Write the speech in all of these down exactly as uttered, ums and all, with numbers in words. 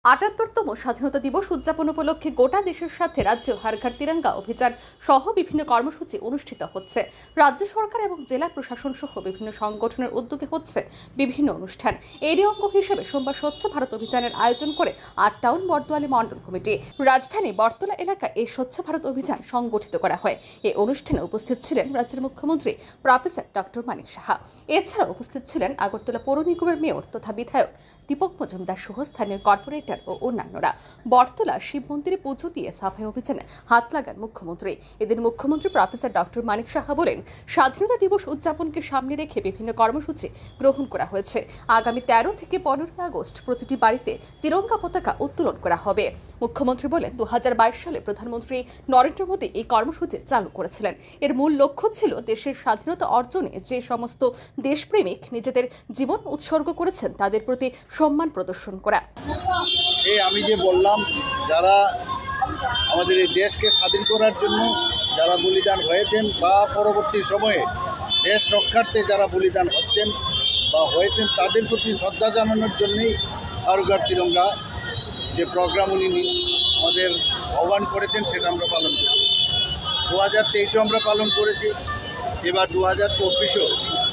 আটাত্তরতম স্বাধীনতা দিবস উদযাপন উপলক্ষে গোটা দেশের সাথে রাজ্য হর ঘর তিরঙ্গা অভিযান সহ বিভিন্ন কর্মসূচি অনুষ্ঠিত হচ্ছে। রাজ্য সরকার এবং জেলা প্রশাসন সহ বিভিন্ন সংগঠনের উদ্যোগে হচ্ছে বিভিন্ন অনুষ্ঠান। এরই অঙ্গ হিসেবে সোমবার স্বচ্ছ ভারত অভিযানের আয়োজন করে আট টাউন বর্দোয়ালি মন্ডল কমিটি রাজধানী বটতলা এলাকায় এই স্বচ্ছ ভারত অভিযান সংগঠিত করা হয়। এই অনুষ্ঠানে উপস্থিত ছিলেন রাজ্যের মুখ্যমন্ত্রী প্রফেসর ডক্টর মানিক সাহা। এছাড়া উপস্থিত ছিলেন আগরতলা পৌর নিগমের মেয়র তথা বিধায়ক দীপক মজুমদার সহ স্থানীয় কর্পোরেটর ও অন্যান্যরা। বটতলা শিব মন্দিরে পুজো দিয়ে সাফাই অভিযানে হাত লাগান মুখ্যমন্ত্রী। এদিন মুখ্যমন্ত্রী প্রফেসর ডক্টর মানিক সাহা বলেন, স্বাধীনতা দিবস উদযাপনকে সামনে রেখে বিভিন্ন কর্মসূচি গ্রহণ করা হয়েছে। আগামী তেরো থেকে পনেরোই আগস্ট প্রতিটি বাড়িতে তিরঙ্গা পতাকা উত্তোলন করা হবে। মুখ্যমন্ত্রী বলেন, দু হাজার বাইশ সালে প্রধানমন্ত্রী নরেন্দ্র মোদী এই কর্মসূচি চালু করেছিলেন। এর মূল লক্ষ্য ছিল দেশের স্বাধীনতা অর্জনে যে সমস্ত দেশপ্রেমিক নিজেদের জীবন উৎসর্গ করেছেন তাদের প্রতি সম্মান প্রদর্শন করা। এই আমি যে বললাম, যারা আমাদের এই দেশকে স্বাধীন করার জন্য যারা বলিদান হয়েছেন বা পরবর্তী সময়ে দেশ রক্ষার্থে যারা বলিদান হচ্ছেন বা হয়েছেন তাদের প্রতি শ্রদ্ধা জানানোর জন্যই হর ঘর তিরঙ্গা যে প্রোগ্রাম উনি আমাদের আহ্বান করেছেন সেটা আমরা পালন করি। দু হাজার তেইশেও আমরা পালন করেছি, এবার দু হাজার চব্বিশেও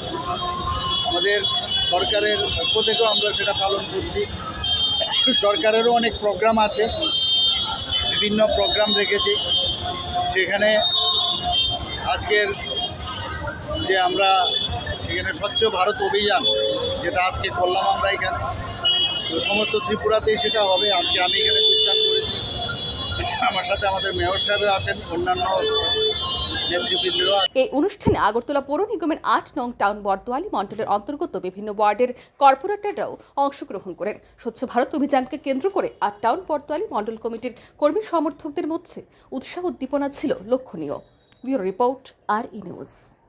আমাদের সরকারের পক্ষ থেকেও আমরা সেটা পালন করছি। সরকারেরও অনেক প্রোগ্রাম আছে, বিভিন্ন প্রোগ্রাম রেখেছি। সেখানে আজকের যে আমরা এখানে স্বচ্ছ ভারত অভিযান যেটা আজকে করলাম আমরা এখানে, তো সমস্ত ত্রিপুরাতেই সেটা হবে। আজকে আমি এখানে যোগদান করেছি, আমার সাথে আমাদের মেয়র সাহেব আছেন, অন্যান্য নেতৃবৃন্দরা। এই অনুষ্ঠানে আগরতলা পৌর নিগমের আট নং টাউন বর্দোয়ালি মন্ডলের অন্তর্গত বিভিন্ন ওয়ার্ডের কর্পোরেটররাও অংশগ্রহণ করেন। স্বচ্ছ ভারত অভিযানকে কেন্দ্র করে আট টাউন বর্দোয়ালি মন্ডল কমিটির কর্মী সমর্থকদের মধ্যে উৎসাহ উদ্দীপনা ছিল লক্ষণীয়। ব্যুরো রিপোর্ট, আর ই নিউজ।